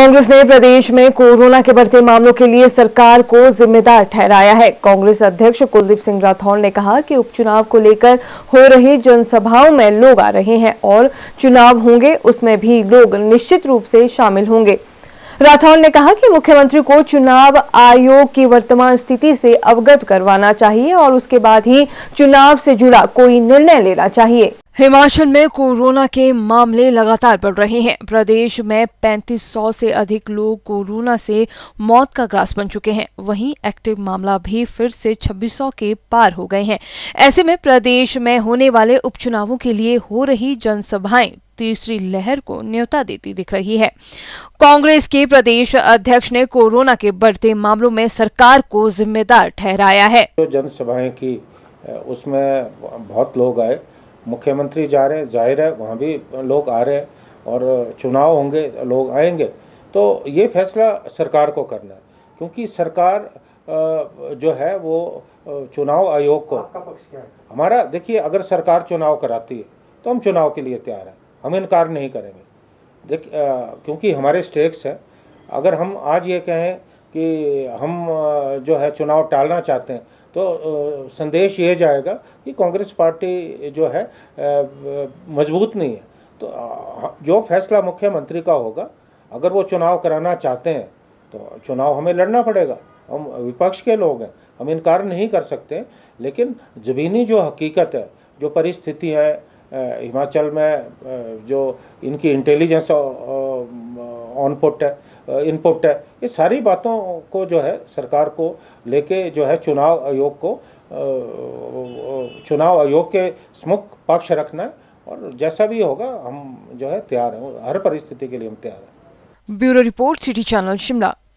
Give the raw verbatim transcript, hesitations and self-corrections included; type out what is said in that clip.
कांग्रेस ने प्रदेश में कोरोना के बढ़ते मामलों के लिए सरकार को जिम्मेदार ठहराया है। कांग्रेस अध्यक्ष कुलदीप सिंह राठौर ने कहा कि उपचुनाव को लेकर हो रही जनसभाओं में लोग आ रहे हैं और चुनाव होंगे उसमें भी लोग निश्चित रूप से शामिल होंगे। राठौर ने कहा कि मुख्यमंत्री को चुनाव आयोग की वर्तमान स्थिति से अवगत करवाना चाहिए और उसके बाद ही चुनाव से जुड़ा कोई निर्णय लेना चाहिए। हिमाचल में कोरोना के मामले लगातार बढ़ रहे हैं। प्रदेश में पैंतीस सौ से अधिक लोग कोरोना से मौत का ग्रास बन चुके हैं। वहीं एक्टिव मामला भी फिर से छब्बीस सौ के पार हो गए हैं। ऐसे में प्रदेश में होने वाले उपचुनावों के लिए हो रही जनसभाएं तीसरी लहर को न्योता देती दिख रही है। कांग्रेस के प्रदेश अध्यक्ष ने कोरोना के बढ़ते मामलों में सरकार को जिम्मेदार ठहराया है। जो जनसभाएं की उसमें बहुत लोग आए, मुख्यमंत्री जा रहे हैं, जाहिर है वहाँ भी लोग आ रहे हैं और चुनाव होंगे, लोग आएंगे, तो ये फैसला सरकार को करना है, क्योंकि सरकार जो है वो चुनाव आयोग को, आपका पक्ष क्या है? हमारा देखिए, अगर सरकार चुनाव कराती है तो हम चुनाव के लिए तैयार हैं, हम इनकार नहीं करेंगे। देख क्योंकि हमारे स्टेक्स हैं। अगर हम आज ये कहें कि हम जो है चुनाव टालना चाहते हैं तो संदेश ये जाएगा कि कांग्रेस पार्टी जो है मजबूत नहीं है। तो जो फैसला मुख्यमंत्री का होगा, अगर वो चुनाव कराना चाहते हैं तो चुनाव हमें लड़ना पड़ेगा। हम विपक्ष के लोग हैं, हम इनकार नहीं कर सकते, लेकिन ज़मीनी जो हकीकत है, जो परिस्थिति है हिमाचल में, जो इनकी इंटेलिजेंस ऑनपुट है, इनपुट है, ये सारी बातों को जो है सरकार को लेके जो है चुनाव आयोग को चुनाव आयोग के सम्मुख पक्ष रखना है और जैसा भी होगा हम जो है तैयार हैं, हर परिस्थिति के लिए हम तैयार हैं। Bureau report, city channel Shimla.